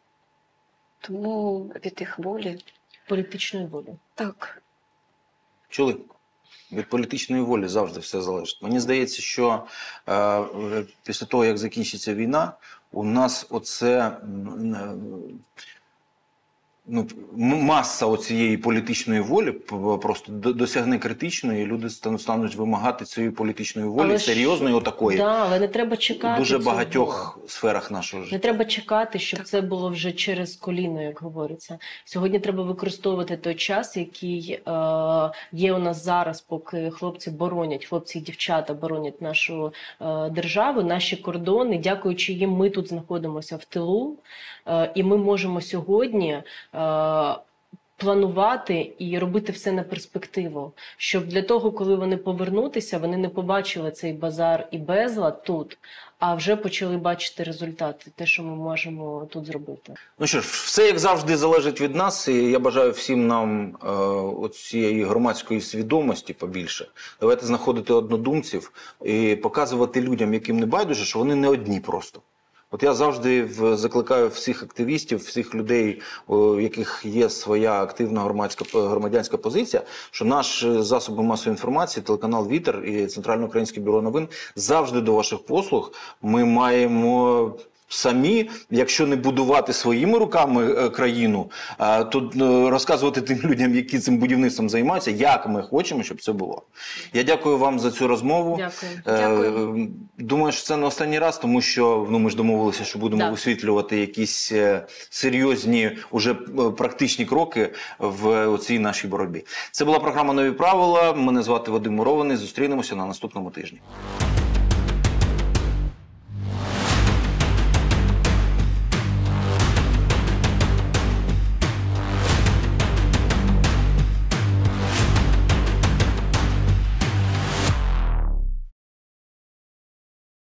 Тому від їх волі. Політичної волі. Так. Чули? Від політичної волі завжди все залежить. Мені здається, що е, після того, як закінчиться війна, у нас оце... Е, ну, маса оцієї політичної волі просто досягне критичної, і люди стануть вимагати цієї політичної волі, але серйозної, отакої. Да, але не треба чекати. В дуже цього. багатьох сферах нашого життя. Не треба чекати, щоб так. це було вже через коліно, як говориться. Сьогодні треба використовувати той час, який е, є у нас зараз, поки хлопці боронять, хлопці і дівчата боронять нашу е, державу, наші кордони. Дякуючи їм, ми тут знаходимося в тилу, е, і ми можемо сьогодні е, планувати і робити все на перспективу, щоб для того, коли вони повернутися, вони не побачили цей базар і безлад тут, а вже почали бачити результати, те, що ми можемо тут зробити. Ну що ж, все як завжди залежить від нас, і я бажаю всім нам е, оцієї громадської свідомості побільше. Давайте знаходити однодумців і показувати людям, яким не байдуже, що вони не одні просто. От я завжди закликаю всіх активістів, всіх людей, у яких є своя активна громадська, громадянська позиція, що наш засоби масової інформації, телеканал «Вітер» і Центральне українське бюро новин завжди до ваших послуг. Ми маємо самі, якщо не будувати своїми руками країну, то розказувати тим людям, які цим будівництвом займаються, як ми хочемо, щоб це було. Я дякую вам за цю розмову. Дякую. Дякую. Думаю, що це не останній раз, тому що ну, ми ж домовилися, що будемо так. висвітлювати якісь серйозні, уже практичні кроки в цій нашій боротьбі. Це була програма «Нові правила». Мене звати Вадим Мурований. Зустрінемося на наступному тижні.